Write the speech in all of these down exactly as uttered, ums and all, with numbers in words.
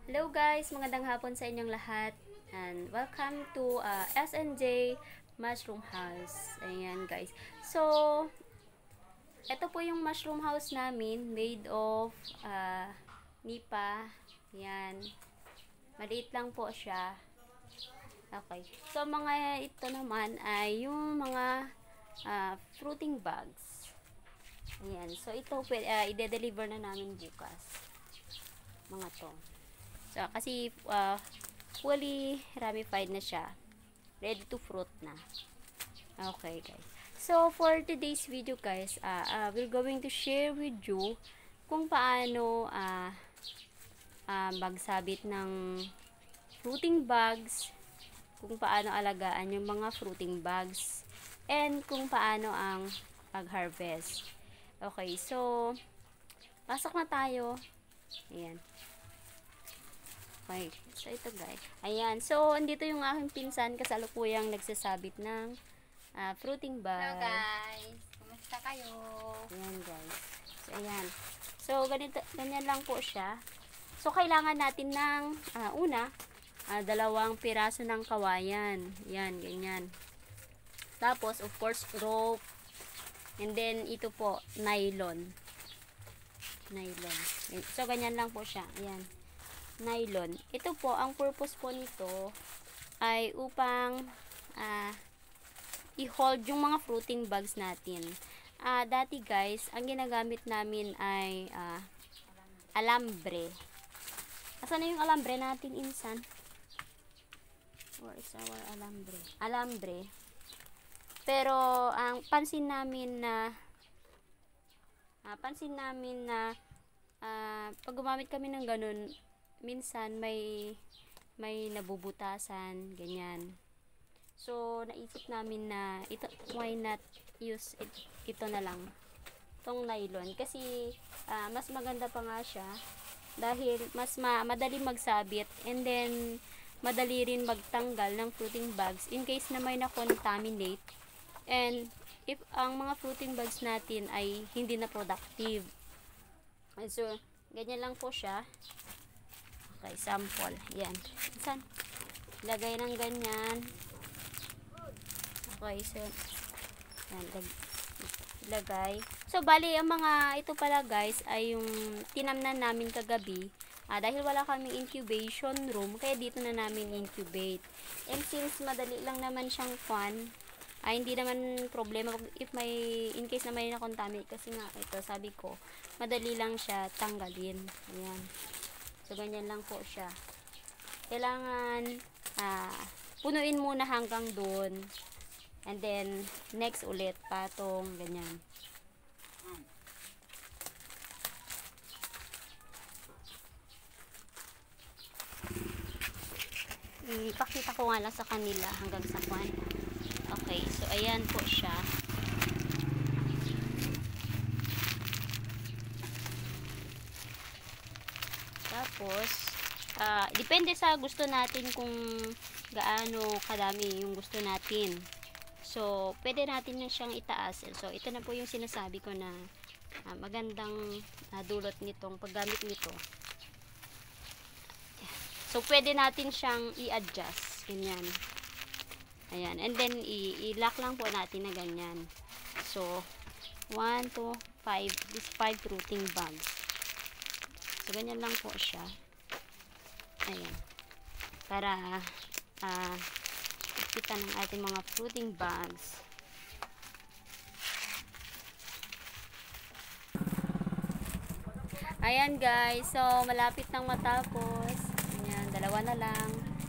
Hello guys, magandang hapon sa inyong lahat and welcome to uh, S N J Mushroom House. Ayan guys. So, ito po yung mushroom house namin made of uh, nipa. Ayan. Maliit lang po siya. Okay. So, mga ito naman ay yung mga uh, fruiting bags. Ayan. So, ito uh, ide-deliver na namin bukas. Mga to. So, kasi uh, fully ramified na siya. Ready to fruit na. Okay, guys. So, for today's video, guys, uh, uh, we're going to share with you kung paano uh, uh, magsabit ng fruiting bags, kung paano alagaan yung mga fruiting bags, and kung paano ang pag-harvest. Okay, so, pasok na tayo. Ayan. Okay. So, ito guys. Ayan. So, andito yung aking pinsan kasalukuyang nagsasabit ng uh, fruiting bag. Hello guys! Kumusta kayo? Ayan guys. So, ayan. So, ganito, ganyan lang po siya. So, kailangan natin ng uh, una, uh, dalawang piraso ng kawayan. Ayan, ganyan. Tapos, of course, rope. And then, ito po, nylon. Nylon. So, ganyan lang po siya. Ayan. Nylon. Ito po, ang purpose po nito ay upang uh, i-hold yung mga fruiting bags natin. Uh, dati guys, ang ginagamit namin ay uh, alambre. Asan na yung alambre natin, insan? Where is our alambre? Alambre. Pero, ang pansin namin na uh, pansin namin na uh, pag gumamit kami ng ganun, minsan may may nabubutasan, ganyan. So, naisip namin na ito, why not use it, ito na lang, tong nylon. Kasi, uh, mas maganda pa nga siya dahil mas ma madali magsabit and then, madali rin magtanggal ng fruiting bags in case na may na-contaminate and if ang mga fruiting bags natin ay hindi na productive. And so, ganyan lang po siya. Okay, sample. Yan. Saan? Lagay ng ganyan. Okay, so yan, lagay. So, bali, ang mga ito pala guys, ay yung tinamnan namin kagabi. Ah, dahil wala kaming incubation room, kaya dito na namin incubate. And since madali lang naman siyang fun, ay hindi naman problema if may, in case na may na-contaminate. Kasi nga, ito, sabi ko, madali lang siya tanggalin. Ayan. So, ganyan lang po siya. Kailangan ah, punuin muna hanggang doon. And then, next ulit, patong, ganyan. Ipakita ko nga lang sa kanila hanggang sa kwan. Okay, so ayan po siya. Tapos, uh, depende sa gusto natin kung gaano kadami yung gusto natin. So, pwede natin na siyang itaas. So, ito na po yung sinasabi ko na uh, magandang uh, dulot nitong paggamit nito. So, pwede natin siyang i-adjust. Ganyan. Ayan. And then, i-lock lang po natin na ganyan. So, one, two, five. This five fruiting bags. So, ganyan lang po siya. Ayan. Para, ah, uh, kita ng ating mga fruiting bags. Ayan guys. So, malapit nang matapos. Ayan, dalawa na lang.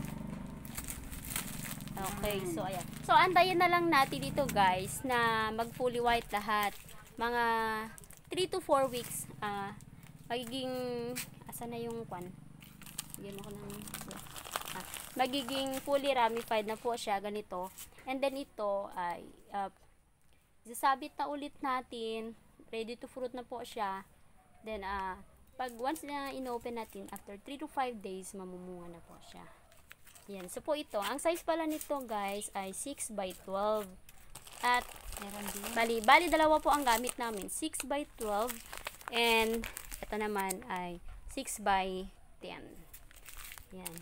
Okay, so ayan. So, antayin na lang natin dito guys na mag fully white lahat. Mga three to four weeks. Ah, uh, magiging, asa na yung kwan? Bigyan ako ng, ah, magiging fully ramified na po siya, ganito. And then ito, ay, uh, sasabit na ulit natin, ready to fruit na po siya. Then, ah, uh, pag once na inopen natin, after three to five days, mamumunga na po siya. Yan, so po ito, ang size pala nito guys, ay six by twelve. At, meron din. Bali, bali dalawa po ang gamit namin, six by twelve. And, ito naman ay six by ten. Yan.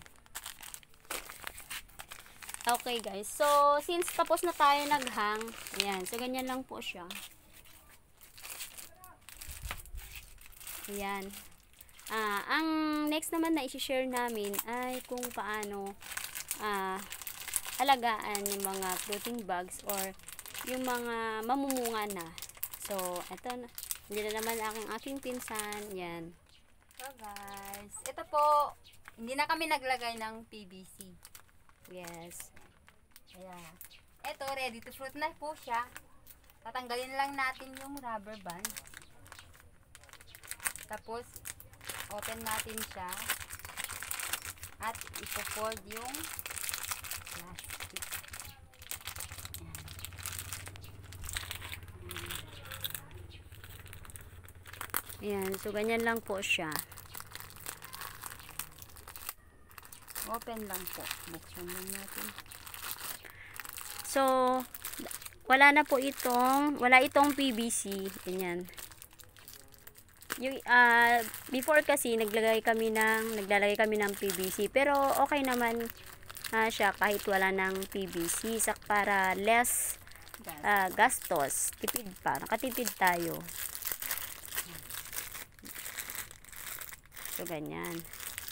Okay guys. So, since tapos na tayo naghang, ayan. So, ganyan lang po siya. Ayan. Ah, ang next naman na i-share namin ay kung paano ah, alagaan yung mga fruiting bugs or yung mga mamumunga na. So, eto na. Hindi na naman aking aking pinsan. Yan. So guys, ito po, hindi na kami naglagay ng P V C. Yes. Ayan. Ito, ready to fruit na po siya. Tatanggalin lang natin yung rubber band. Tapos, open natin siya. At ipo-fold yung plastic. Ayan. So, ganyan lang po siya. Open lang po. Buksan lang natin. So, wala na po itong, wala itong P V C. Ganyan. Yung, uh, before kasi, naglagay kami ng, naglalagay kami ng P V C. Pero, okay naman uh, siya kahit wala ng P V C. Sak para less uh, gastos. Tipid pa. Nakatipid tayo. So, ganyan.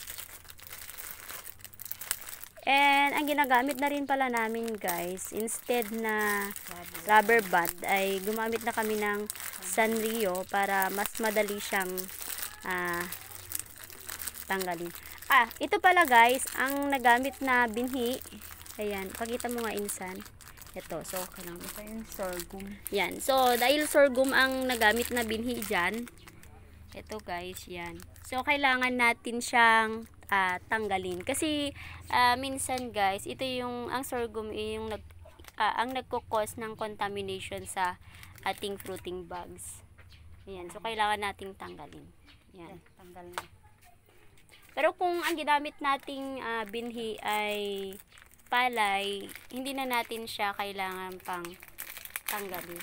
And, ang ginagamit na rin pala namin guys, instead na rubber band, ay gumamit na kami ng Sanrio para mas madali siyang uh, tanggalin. Ah, ito pala guys, ang nagamit na binhi. Ayan, pakita mo nga insan. Ito, so, kailangan Ito yung sorghum. yan. So, dahil sorghum ang nagamit na binhi dyan, ito guys, yan. So, kailangan natin siyang uh, tanggalin. Kasi, uh, minsan guys, ito yung, ang sorghum yung nag, uh, ang nagkukos ng contamination sa ating fruiting bugs. Ayan. So, kailangan nating tanggalin. Yan. Tanggal na. Pero kung ang ginamit nating uh, binhi ay palay, hindi na natin siya kailangan pang tanggalin.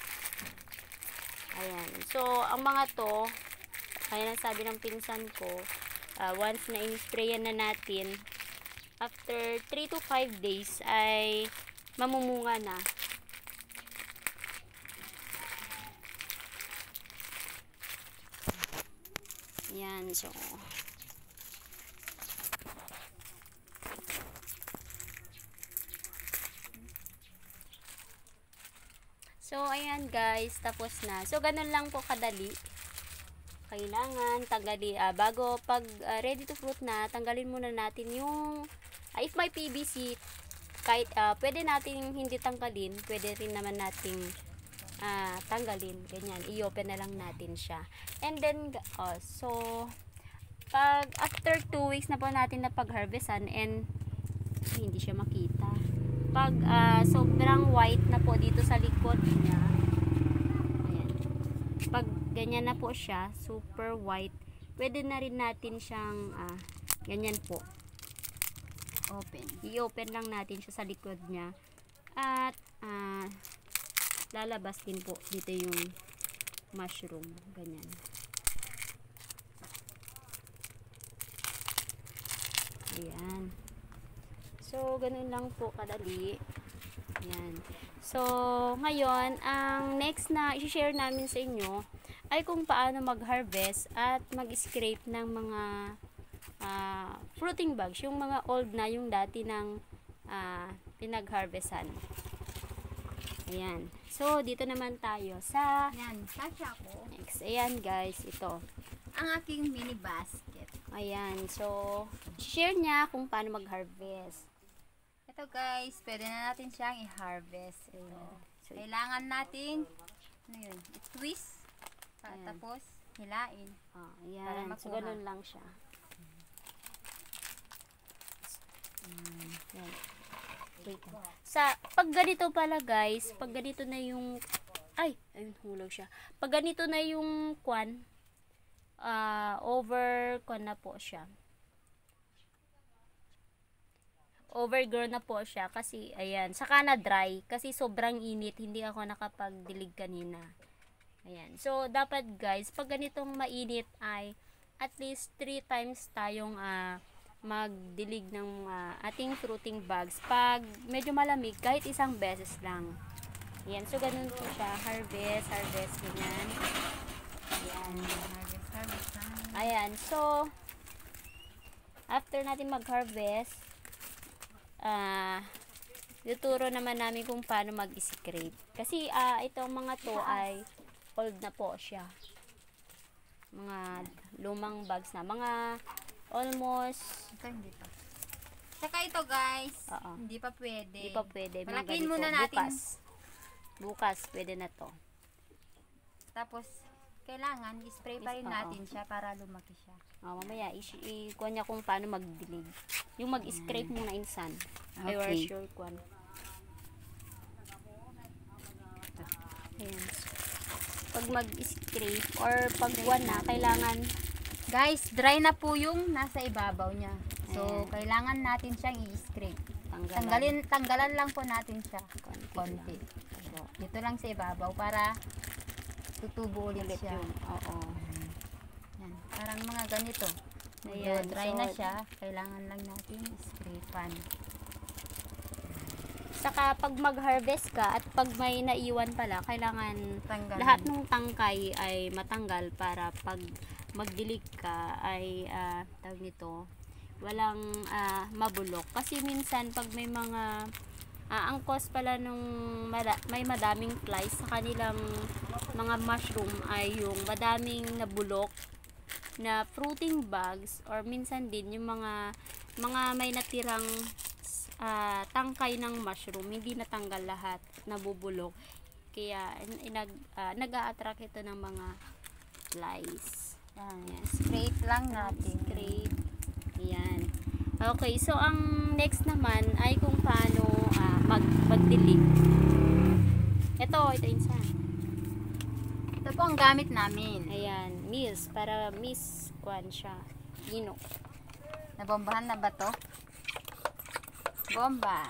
Ayan. So, ang mga to, kaya ang sabi ng pinsan ko, uh, once na in-sprayan na natin, after three to five days ay mamumunga na. Ayan. So, So, ayan guys, tapos na. So, ganun lang po kadali. Kailangan tanggalin, ah, bago pag uh, ready to fruit na, tanggalin muna natin yung, ah, if may P V C, kahit uh, pwede natin hindi tanggalin, pwede rin naman nating ah, tanggalin. Ganyan, i-open na lang natin siya. And then, oh, so, pag after two weeks na po natin na pag-harvestan and ay, hindi siya makita. Pag uh, sobrang white na po dito sa likod niya, ayan. Pag ganyan na po siya, super white, pwede na rin natin siyang uh, ganyan po. Open. I-open lang natin siya sa likod niya. At uh, lalabas din po dito yung mushroom. Ganyan. Ayan. So, ganun lang po kadali. Ayan. So, ngayon, ang next na i-share namin sa inyo ay kung paano mag-harvest at mag-scrape ng mga uh, fruiting bugs. Yung mga old na, yung dati ng uh, pinag-harvestan. Ayan. So, dito naman tayo sa Yan, kasha ko. next. Ayan guys, ito. Ang aking mini basket. Ayan. So, share niya kung paano mag-harvest. Ito guys, pwede na natin siyang i-harvest. Ayan. So, Kailangan natin, ano yun, i-twist. Ayan. Tapos, hilain. oh, Para ayan. makuha. So, ganun lang siya. Ayan. Wait lang. Sa, pag ganito pala guys, pag ganito na yung, ay, ayun, hulog siya. Pag ganito na yung kwan, uh, over, kwan na po siya. Overgrown na po siya kasi, ayan, saka na dry, kasi sobrang init, hindi ako nakapagdilig kanina. Ayan. So, dapat guys, pag ganitong mainit ay, at least three times tayong, ah, uh, magdilig ng ah, ating fruiting bags. Pag medyo malamig, kahit isang beses lang. Yan. So, ganun po siya. Harvest, harvest, ganyan. Ayan. Harvest, harvest na. Ayan. So, after natin mag-harvest, ah, tuturo naman namin kung paano mag-scrape. Kasi, ah, itong mga to ay old na po siya. Mga lumang bags na. Mga almost, Ito hindi pa. Saka ito guys, Oo. hindi pa pwede. hindi pa pwede. Mga Palakihin ganito. muna natin. Bukas. Bukas, pwede na to. Tapos, kailangan i-spray pa rin Oo. natin siya para lumaki siya. Oh, mamaya, i-kuha niya kung paano magdilig. Yung mag-scrape muna insan. I Okay. was sure kwan. Ayan. Pag mag-scrape or pag kuwan na, kailangan Guys, dry na po yung nasa ibabaw niya. So, Ayan. kailangan natin siyang i-scrape. tanggalan. Tanggalin, tanggalan lang po natin siya. Konti Konti. lang. So, Dito lang sa ibabaw para tutubo ulit ulit siya. yun. Oo. Yan. Parang mga ganito. Medyo Ayan, dry so, na siya. Kailangan lang natin i-scrapean. Saka pag mag-harvest ka at pag may naiwan pala, kailangan Tanggalin. lahat ng tangkay ay matanggal para pag magdilig ka ay ah, tawag nito, walang ah, mabulok. Kasi minsan pag may mga ah, ang cause pala nung mada- may madaming flies sa kanilang mga mushroom ay yung madaming nabulok na fruiting bugs or minsan din yung mga mga may natirang ah, tangkay ng mushroom hindi natanggal lahat, nabubulok. Kaya in- inag ah, nag-a-attract ito ng mga flies. Yan. Yan. Scrape lang natin. Scrape. Ayan. Okay, so ang next naman ay kung paano ah, mag magdilig. Ito, ito insan. Ito po ang gamit namin. Ayan, miss para miss kwan siya. Gino. Nabombahan na ba to? Bomba.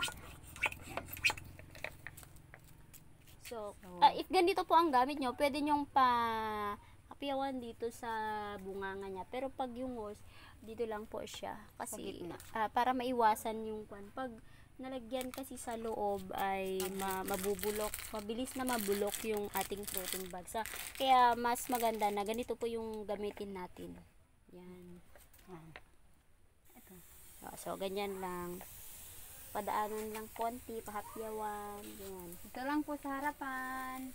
So, So, ah, if ganito po ang gamit nyo, pwede nyong pa kapiyawan dito sa bunganga niya. Pero pag yung hose, dito lang po siya. Sa Kasi, gitna. ah, para maiwasan yung kwan. Pag nalagyan kasi sa loob ay ma- mabubulok. Mabilis na mabulok yung ating fruiting bag. Sa, kaya mas maganda na ganito po yung gamitin natin. Yan. Yan. Ito. So, so ganyan lang. Padaanan lang konti, pahapyawan. Yan. Ito lang po sa harapan.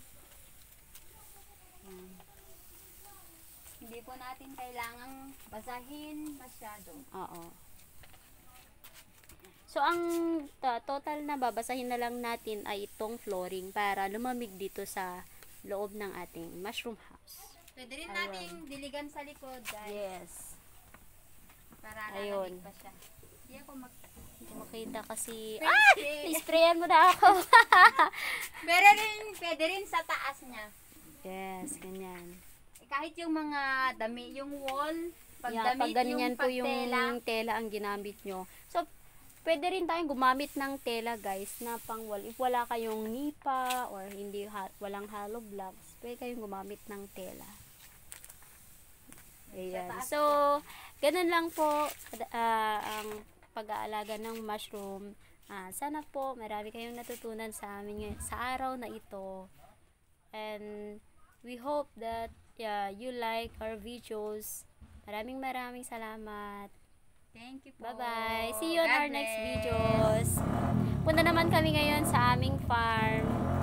Yan. Hindi po natin kailangang basahin masyado. Oo. So, ang ta- total na babasahin na lang natin ay itong flooring para lumamig dito sa loob ng ating mushroom house. Pwede rin Ayun. nating diligan sa likod guys. Yes. Para Ayun. nalalig pa siya. Hindi ako mag... Hindi makita kasi... Pwede. Ah! Nisprayan mo na ako. Pero rin, pwede rin sa taas niya. Yes, ganyan. Eh, kahit yung mga dami, yung wall, pag Yeah, pag damit ganyan yung po yung pagtela, tela ang ginamit nyo. So, pwede rin tayong gumamit ng tela guys na pang wall. If wala kayong nipa or hindi ha- walang hollow blocks, pwede kayong gumamit ng tela. Ayan. So, ganun lang po ah, ang pag-aalaga ng mushroom. Ah, sana po marami kayong natutunan sa amin ngay- sa araw na ito. And we hope that yeah, you like our videos. Maraming maraming salamat. thank you po. Bye-bye. See you on God our next bless. videos. Punta naman kami ngayon sa aming farm.